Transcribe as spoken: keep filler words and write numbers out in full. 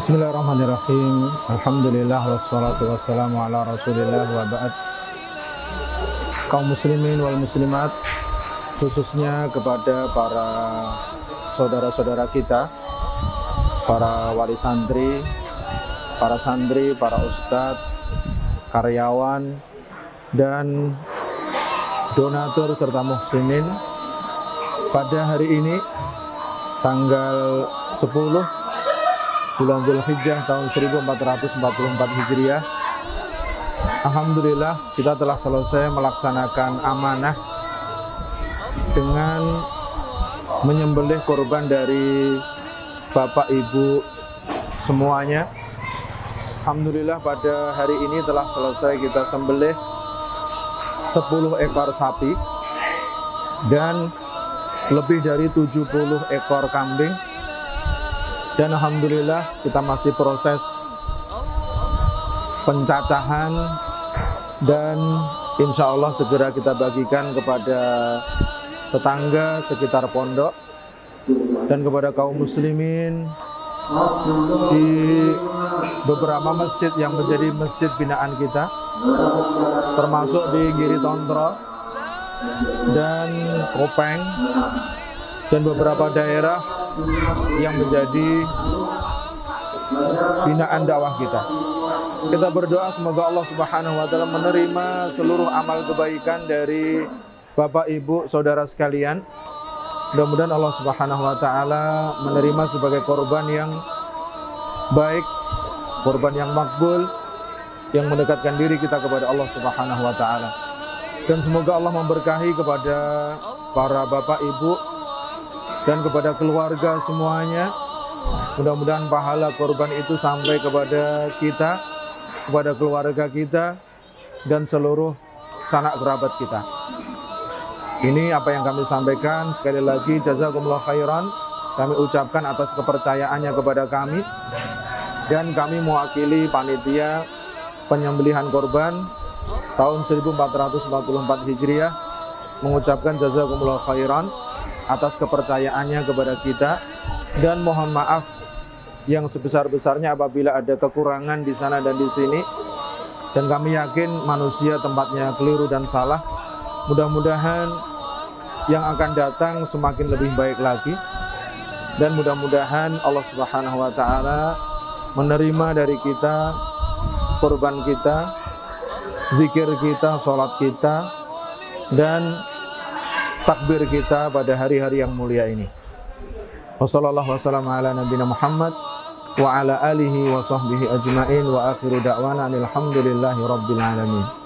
Bismillahirrahmanirrahim. Alhamdulillah wassalatu wassalamu ala Rasulillah wa ba'd. Kaum muslimin wal muslimat, khususnya kepada para saudara-saudara kita, para wali santri, para santri, para ustadz, karyawan, dan donatur serta muhsinin, pada hari ini tanggal sepuluh bulan Dzulhijjah tahun seribu empat ratus empat puluh empat Hijriah, alhamdulillah kita telah selesai melaksanakan amanah dengan menyembelih korban dari Bapak Ibu semuanya. Alhamdulillah pada hari ini telah selesai kita sembelih sepuluh ekor sapi dan lebih dari tujuh puluh ekor kambing. Dan alhamdulillah kita masih proses pencacahan dan insya Allah segera kita bagikan kepada tetangga sekitar pondok dan kepada kaum muslimin di beberapa masjid yang menjadi masjid binaan kita, termasuk di Giri Tontro dan Kopeng dan beberapa daerah yang menjadi binaan dakwah kita. Kita berdoa semoga Allah Subhanahu wa taala menerima seluruh amal kebaikan dari Bapak Ibu saudara sekalian. Mudah-mudahan Allah Subhanahu wa taala menerima sebagai korban yang baik, korban yang makbul, yang mendekatkan diri kita kepada Allah Subhanahu wa taala. Dan semoga Allah memberkahi kepada para Bapak Ibu dan kepada keluarga semuanya. Mudah-mudahan pahala korban itu sampai kepada kita, kepada keluarga kita, dan seluruh sanak kerabat kita. Ini apa yang kami sampaikan. Sekali lagi jazakumullah khairan kami ucapkan atas kepercayaannya kepada kami, dan kami mewakili panitia penyembelihan korban tahun seribu empat ratus empat puluh empat Hijriah mengucapkan jazakumullah khairan atas kepercayaannya kepada kita, dan mohon maaf yang sebesar-besarnya apabila ada kekurangan di sana dan di sini. Dan kami yakin manusia tempatnya keliru dan salah. Mudah-mudahan yang akan datang semakin lebih baik lagi, dan mudah-mudahan Allah Subhanahu wa taala menerima dari kita korban kita, zikir kita, sholat kita, dan takbir kita pada hari-hari yang mulia ini. Wassallallahu wasallam ala nabiyina Muhammad wa ala alihi wa sahbihi ajma'in wa akhiru da'wana alhamdulillahi rabbil alamin.